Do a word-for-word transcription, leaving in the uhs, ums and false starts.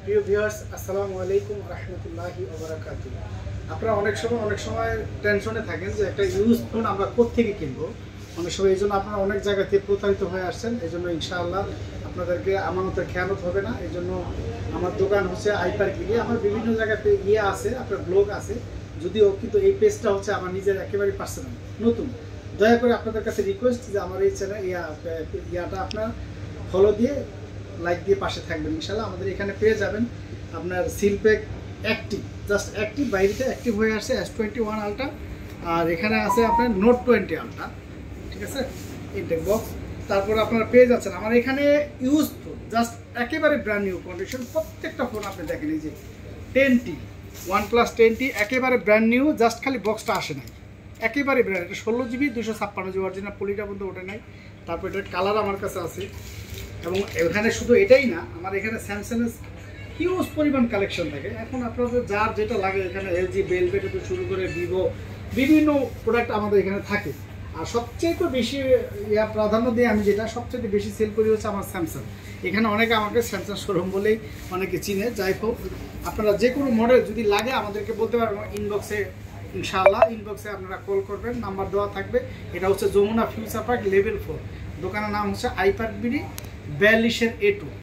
প্রিয় ভিউয়ার্স, আসসালামু আলাইকুম রাহমাতুল্লাহি ওয়া বারাকাতুহু। আপনারা অনেক সময় অনেক সময় টেনশনে থাকেন যে একটা ইউজ ফোন আমরা কোত্থেকে কিনবো। অনেক সময় এই জন্য আপনারা অনেক জায়গাতে প্রতারিত হয়ে আসছেন। এই জন্য ইনশাআল্লাহ আপনাদেরকে আমানতের খেয়ানত হবে না। এই জন্য আমার দোকান হচ্ছে আইপার্ক গিয়ে আমার বিভিন্ন জায়গাতে ইয়ে আছে, আপনার ব্লগ আছে, যদিও কিন্তু এই পেজটা হচ্ছে আমার নিজের একেবারে পার্সোনাল নতুন। দয়া করে আপনাদের কাছে রিকোয়েস্ট যে আমার এই চ্যানেল ইয়া ইয়াটা আপনার ফলো দিয়ে লাইক দিয়ে পাশে থাকবেন। ইনশাআল্লাহ আমাদের এখানে পেয়ে যাবেন আপনার সিলপ্যাক অ্যাক্টিভ, জাস্ট অ্যাক্টিভ, বাইরেতে অ্যাক্টিভ হয়ে আসছে এস টোয়েন্টি ওয়ান আলট্রা, আর এখানে আছে আপনার নোট টোয়েন্টি আলট্রা, ঠিক আছে, ইনটেক বক্স। তারপর আপনারা পেয়ে যাচ্ছেন আমার এখানে ইউজ ফোন, জাস্ট একেবারে ব্র্যান্ড নিউ কন্ডিশন। প্রত্যেকটা ফোন আপনি দেখেন, এই যে ten T one plus ten T একেবারে ব্র্যান্ড নিউ, জাস্ট খালি বক্সটা আসে নাই, একেবারে ব্র্যান্ড। এটা ষোলো জিবি দুশো ছাপ্পান্ন জিবি অরিজিনাল, পলিটা পর্যন্ত ওঠে নাই। তারপর এটার কালার আমার কাছে আছে, এবং এখানে শুধু এটাই না, আমার এখানে স্যামসাংয়ের হিউজ পরিমাণ কালেকশন থাকে। এখন আপনাদের যার যেটা লাগে, এখানে এলজি, বেলভেট থেকে শুরু করে ভিভো, বিভিন্ন প্রোডাক্ট আমাদের এখানে থাকে। আর সবচেয়ে তো বেশি ইয়া প্রাধান্য দিয়ে আমি যেটা সবচেয়ে বেশি সেল করি হচ্ছে আমার স্যামসাং। এখানে অনেকে আমাকে স্যামসাং শোরুম বলেই অনেকে চিনে। যাই হোক, আপনারা যে কোনো মডেল যদি লাগে আমাদেরকে বলতে পারবেন, ইনবক্সে ইনশাআল্লাহ ইনবক্সে আপনারা কল করবেন, নাম্বার দেওয়া থাকবে। এটা হচ্ছে Jamuna future park level four, দোকানের নাম হচ্ছে আইপার্ক বিডি বিয়াল্লিশের এ টু।